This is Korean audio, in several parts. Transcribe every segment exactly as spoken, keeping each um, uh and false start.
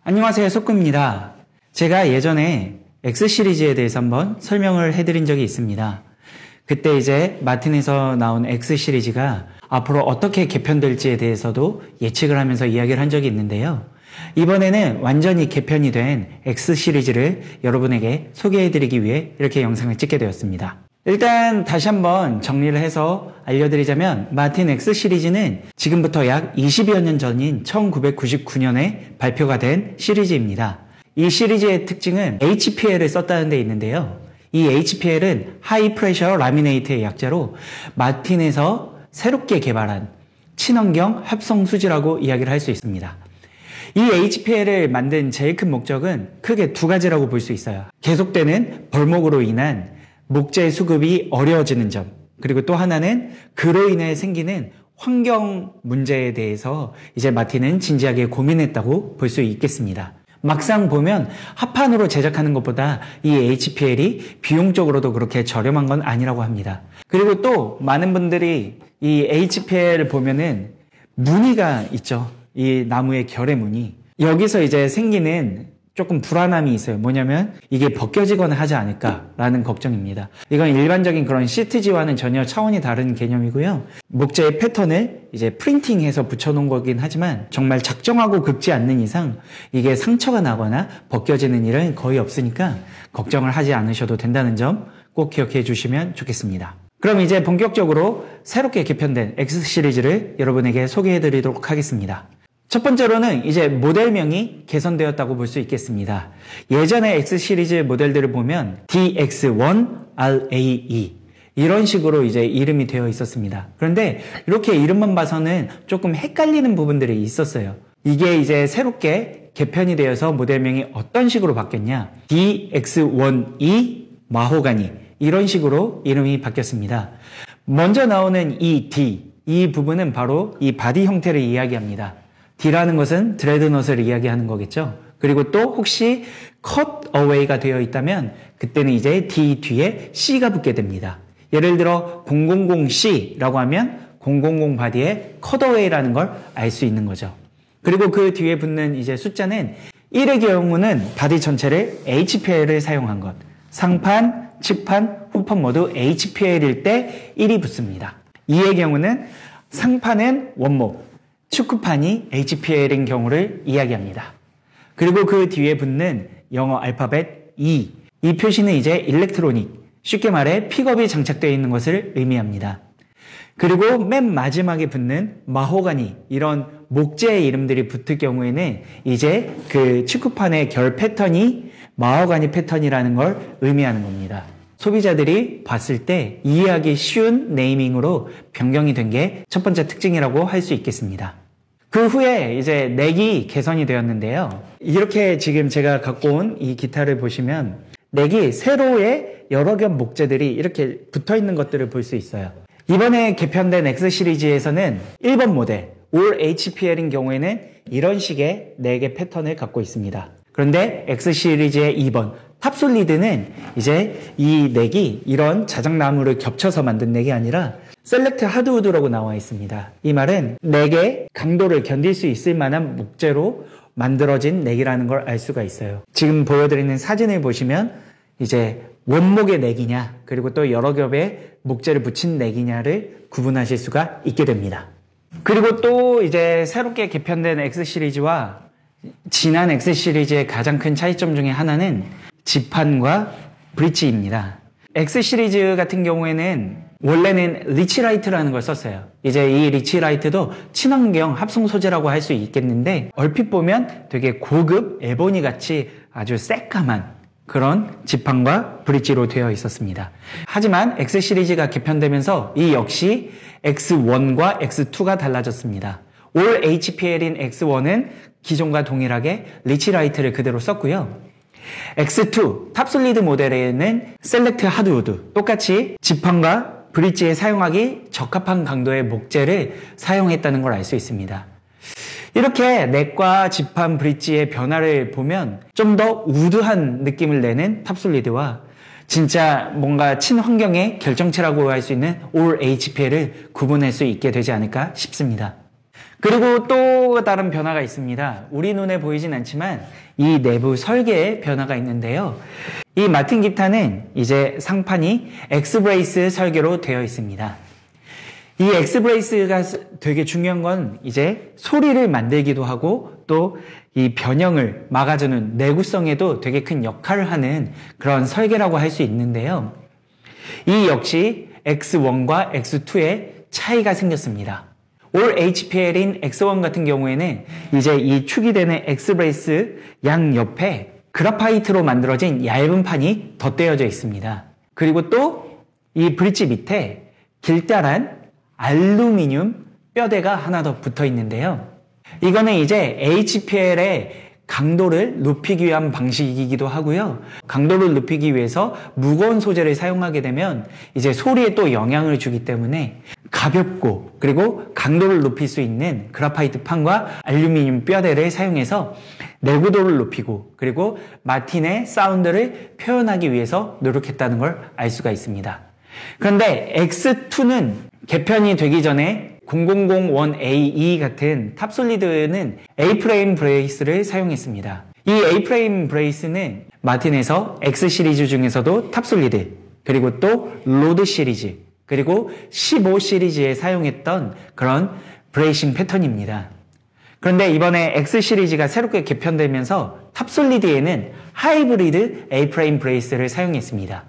안녕하세요, 속구입니다. 제가 예전에 X 시리즈에 대해서 한번 설명을 해드린 적이 있습니다. 그때 이제 마틴에서 나온 X 시리즈가 앞으로 어떻게 개편될지에 대해서도 예측을 하면서 이야기를 한 적이 있는데요. 이번에는 완전히 개편이 된 X 시리즈를 여러분에게 소개해드리기 위해 이렇게 영상을 찍게 되었습니다. 일단 다시 한번 정리를 해서 알려드리자면 마틴 X 시리즈는 지금부터 약 이십여 년 전인 천구백구십구 년에 발표가 된 시리즈입니다. 이 시리즈의 특징은 에이치피엘을 썼다는 데 있는데요. 이 에이치피엘은 하이 프레셔 라미네이트의 약자로 마틴에서 새롭게 개발한 친환경 합성 수지라고 이야기를 할 수 있습니다. 이 에이치피엘을 만든 제일 큰 목적은 크게 두 가지라고 볼 수 있어요. 계속되는 벌목으로 인한 목재 수급이 어려워지는 점, 그리고 또 하나는 그로 인해 생기는 환경 문제에 대해서 이제 마틴은 진지하게 고민했다고 볼 수 있겠습니다. 막상 보면 합판으로 제작하는 것보다 이 에이치피엘이 비용적으로도 그렇게 저렴한 건 아니라고 합니다. 그리고 또 많은 분들이 이 에이치피엘을 보면은 무늬가 있죠. 이 나무의 결의 무늬. 여기서 이제 생기는 조금 불안함이 있어요. 뭐냐면 이게 벗겨지거나 하지 않을까라는 걱정입니다. 이건 일반적인 그런 씨티지와는 전혀 차원이 다른 개념이고요. 목재의 패턴을 이제 프린팅해서 붙여놓은 거긴 하지만 정말 작정하고 긁지 않는 이상 이게 상처가 나거나 벗겨지는 일은 거의 없으니까 걱정을 하지 않으셔도 된다는 점 꼭 기억해 주시면 좋겠습니다. 그럼 이제 본격적으로 새롭게 개편된 X 시리즈를 여러분에게 소개해 드리도록 하겠습니다. 첫 번째로는 이제 모델명이 개선되었다고 볼 수 있겠습니다. 예전의 X 시리즈 모델들을 보면 디 엑스 원 알 에이 이 이런 식으로 이제 이름이 되어 있었습니다. 그런데 이렇게 이름만 봐서는 조금 헷갈리는 부분들이 있었어요. 이게 이제 새롭게 개편이 되어서 모델명이 어떤 식으로 바뀌었냐? 디 엑스 원 이 마호가니 이런 식으로 이름이 바뀌었습니다. 먼저 나오는 이 D, 이 부분은 바로 이 바디 형태를 이야기합니다. D라는 것은 드레드넛을 이야기하는 거겠죠. 그리고 또 혹시 cut away가 되어 있다면 그때는 이제 D 뒤에 C가 붙게 됩니다. 예를 들어 공공공 씨라고 하면 공공공 바디에 cut away라는 걸 알 수 있는 거죠. 그리고 그 뒤에 붙는 이제 숫자는 일의 경우는 바디 전체를 에이치피엘을 사용한 것. 상판, 측판, 후판 모두 에이치피엘일 때 일이 붙습니다. 이의 경우는 상판은 원목, 축구판이 에이치피엘인 경우를 이야기합니다. 그리고 그 뒤에 붙는 영어 알파벳 E, 이 표시는 이제 일렉트로닉, 쉽게 말해 픽업이 장착되어 있는 것을 의미합니다. 그리고 맨 마지막에 붙는 마호가니, 이런 목재의 이름들이 붙을 경우에는 이제 그 축구판의 결 패턴이 마호가니 패턴이라는 걸 의미하는 겁니다. 소비자들이 봤을 때 이해하기 쉬운 네이밍으로 변경이 된 게 첫 번째 특징이라고 할 수 있겠습니다. 그 후에 이제 넥이 개선이 되었는데요. 이렇게 지금 제가 갖고 온 이 기타를 보시면 넥이 세로의 여러 겹 목재들이 이렇게 붙어 있는 것들을 볼 수 있어요. 이번에 개편된 X 시리즈에서는 일 번 모델 올 에이치피엘인 경우에는 이런 식의 넥의 패턴을 갖고 있습니다. 그런데 X 시리즈의 이 번 탑솔리드는 이제 이 넥이 이런 자작나무를 겹쳐서 만든 넥이 아니라 셀렉트 하드우드라고 나와 있습니다. 이 말은 넥의 강도를 견딜 수 있을 만한 목재로 만들어진 넥이라는 걸 알 수가 있어요. 지금 보여드리는 사진을 보시면 이제 원목의 넥이냐 그리고 또 여러 겹의 목재를 붙인 넥이냐를 구분하실 수가 있게 됩니다. 그리고 또 이제 새롭게 개편된 X 시리즈와 지난 X 시리즈의 가장 큰 차이점 중에 하나는 지판과 브릿지입니다. X 시리즈 같은 경우에는 원래는 리치라이트라는 걸 썼어요. 이제 이 리치라이트도 친환경 합성 소재라고 할 수 있겠는데 얼핏 보면 되게 고급 에보니 같이 아주 새까만 그런 지판과 브릿지로 되어 있었습니다. 하지만 X 시리즈가 개편되면서 이 역시 엑스 원과 엑스 투가 달라졌습니다. 올 에이치피엘인 엑스 원은 기존과 동일하게 리치라이트를 그대로 썼고요. 엑스 투 탑솔리드 모델에는 셀렉트 하드우드 똑같이 지판과 브릿지에 사용하기 적합한 강도의 목재를 사용했다는 걸 알 수 있습니다. 이렇게 넥과 지판 브릿지의 변화를 보면 좀 더 우드한 느낌을 내는 탑솔리드와 진짜 뭔가 친환경의 결정체라고 할 수 있는 올 에이치피엘을 구분할 수 있게 되지 않을까 싶습니다. 그리고 또 다른 변화가 있습니다. 우리 눈에 보이진 않지만 이 내부 설계에 변화가 있는데요. 이 마틴 기타는 이제 상판이 X-브레이스 설계로 되어 있습니다. 이 X-브레이스가 되게 중요한 건 이제 소리를 만들기도 하고 또 이 변형을 막아주는 내구성에도 되게 큰 역할을 하는 그런 설계라고 할 수 있는데요. 이 역시 엑스 원과 엑스 투의 차이가 생겼습니다. 올 에이치피엘인 엑스 원 같은 경우에는 이제 이 축이 되는 X-브레이스 양 옆에 그라파이트로 만들어진 얇은 판이 덧대어져 있습니다. 그리고 또 이 브릿지 밑에 길다란 알루미늄 뼈대가 하나 더 붙어 있는데요. 이거는 이제 에이치피엘의 강도를 높이기 위한 방식이기도 하고요. 강도를 높이기 위해서 무거운 소재를 사용하게 되면 이제 소리에 또 영향을 주기 때문에 가볍고 그리고 강도를 높일 수 있는 그라파이트 판과 알루미늄 뼈대를 사용해서 내구도를 높이고 그리고 마틴의 사운드를 표현하기 위해서 노력했다는 걸 알 수가 있습니다. 그런데 엑스 투는 개편이 되기 전에 공공공일 에이 같은 탑솔리드는 A-프레임 브레이스를 사용했습니다. 이 A-프레임 브레이스는 마틴에서 X 시리즈 중에서도 탑솔리드 그리고 또 로드 시리즈 그리고 십오 시리즈에 사용했던 그런 브레이싱 패턴입니다. 그런데 이번에 X 시리즈가 새롭게 개편되면서 탑솔리드에는 하이브리드 A-프레임 브레이스를 사용했습니다.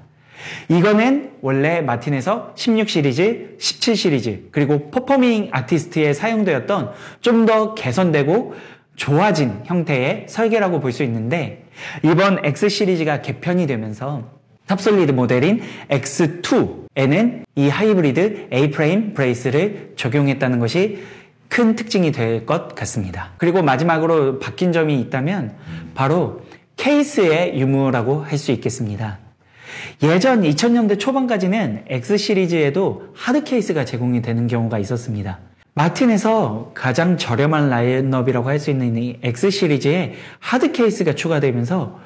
이거는 원래 마틴에서 십육 시리즈, 십칠 시리즈 그리고 퍼포밍 아티스트에 사용되었던 좀 더 개선되고 좋아진 형태의 설계라고 볼 수 있는데 이번 X 시리즈가 개편이 되면서 탑솔리드 모델인 엑스 투에는 이 하이브리드 A-프레임 브레이스를 적용했다는 것이 큰 특징이 될 것 같습니다. 그리고 마지막으로 바뀐 점이 있다면 바로 케이스의 유무라고 할 수 있겠습니다. 예전 이천 년대 초반까지는 X 시리즈에도 하드 케이스가 제공이 되는 경우가 있었습니다. 마틴에서 가장 저렴한 라인업이라고 할 수 있는 이 X 시리즈에 하드 케이스가 추가되면서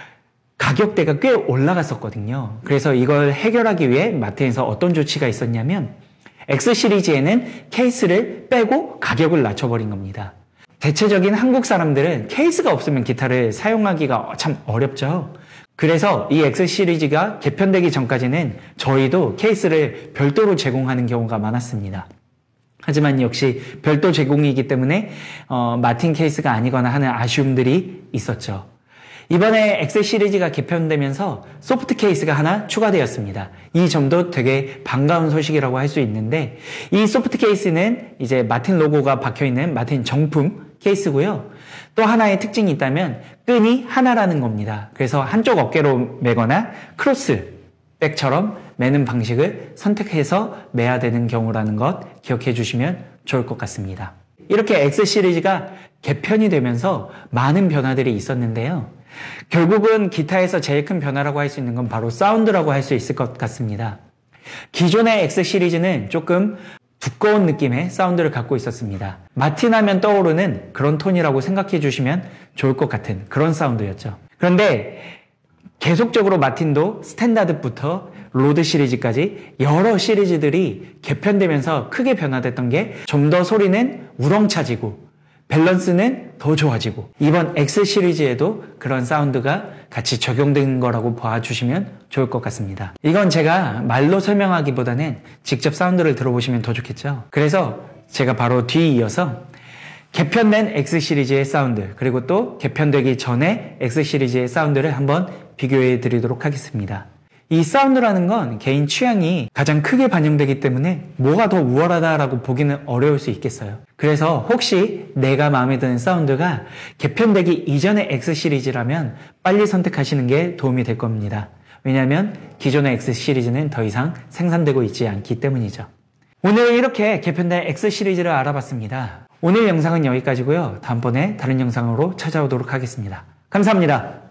가격대가 꽤 올라갔었거든요. 그래서 이걸 해결하기 위해 마틴에서 어떤 조치가 있었냐면 X 시리즈에는 케이스를 빼고 가격을 낮춰버린 겁니다. 대체적인 한국 사람들은 케이스가 없으면 기타를 사용하기가 참 어렵죠. 그래서 이 X 시리즈가 개편되기 전까지는 저희도 케이스를 별도로 제공하는 경우가 많았습니다. 하지만 역시 별도 제공이기 때문에 어, 마틴 케이스가 아니거나 하는 아쉬움들이 있었죠. 이번에 X 시리즈가 개편되면서 소프트 케이스가 하나 추가되었습니다. 이 점도 되게 반가운 소식이라고 할 수 있는데 이 소프트 케이스는 이제 마틴 로고가 박혀있는 마틴 정품 케이스고요. 또 하나의 특징이 있다면 끈이 하나라는 겁니다. 그래서 한쪽 어깨로 매거나 크로스백처럼 매는 방식을 선택해서 매야 되는 경우라는 것 기억해 주시면 좋을 것 같습니다. 이렇게 X 시리즈가 개편이 되면서 많은 변화들이 있었는데요. 결국은 기타에서 제일 큰 변화라고 할 수 있는 건 바로 사운드라고 할 수 있을 것 같습니다. 기존의 X 시리즈는 조금 두꺼운 느낌의 사운드를 갖고 있었습니다. 마틴 하면 떠오르는 그런 톤이라고 생각해 주시면 좋을 것 같은 그런 사운드였죠. 그런데 계속적으로 마틴도 스탠다드부터 로드 시리즈까지 여러 시리즈들이 개편되면서 크게 변화됐던 게 좀 더 소리는 우렁차지고 밸런스는 더 좋아지고 이번 X 시리즈에도 그런 사운드가 같이 적용된 거라고 봐주시면 좋을 것 같습니다. 이건 제가 말로 설명하기보다는 직접 사운드를 들어보시면 더 좋겠죠. 그래서 제가 바로 뒤에 이어서 개편된 X 시리즈의 사운드 그리고 또 개편되기 전에 X 시리즈의 사운드를 한번 비교해 드리도록 하겠습니다. 이 사운드라는 건 개인 취향이 가장 크게 반영되기 때문에 뭐가 더 우월하다라고 보기는 어려울 수 있겠어요. 그래서 혹시 내가 마음에 드는 사운드가 개편되기 이전의 X 시리즈라면 빨리 선택하시는 게 도움이 될 겁니다. 왜냐하면 기존의 X 시리즈는 더 이상 생산되고 있지 않기 때문이죠. 오늘 이렇게 개편된 X 시리즈를 알아봤습니다. 오늘 영상은 여기까지고요. 다음번에 다른 영상으로 찾아오도록 하겠습니다. 감사합니다.